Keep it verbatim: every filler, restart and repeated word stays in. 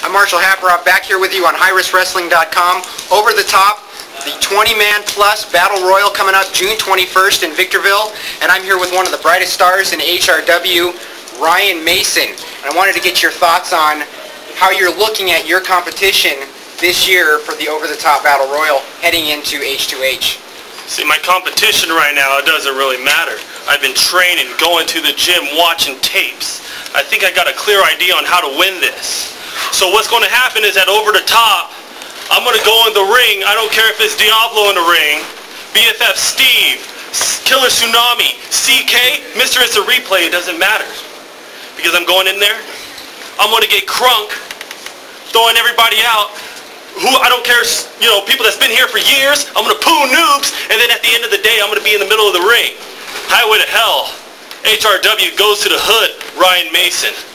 I'm Marshall Haparoff, back here with you on high risk wrestling dot com. Over the Top, the twenty man plus Battle Royal coming up June twenty-first in Victorville. And I'm here with one of the brightest stars in H R W, Ryan Mason. And I wanted to get your thoughts on how you're looking at your competition this year for the Over the Top Battle Royal heading into H two H. See, my competition right now, it doesn't really matter. I've been training, going to the gym, watching tapes. I think I got a clear idea on how to win this. So what's going to happen is that Over the Top, I'm going to go in the ring. I don't care if it's Diablo in the ring, B F F Steve, Killer Tsunami, C K, Mister It's a Replay, it doesn't matter. Because I'm going in there, I'm going to get crunk, throwing everybody out. Who I don't care, you know, people that's been here for years, I'm going to poo noobs, and then at the end of the day, I'm going to be in the middle of the ring. Highway to Hell, H R W goes to the hood, Ryan Mason.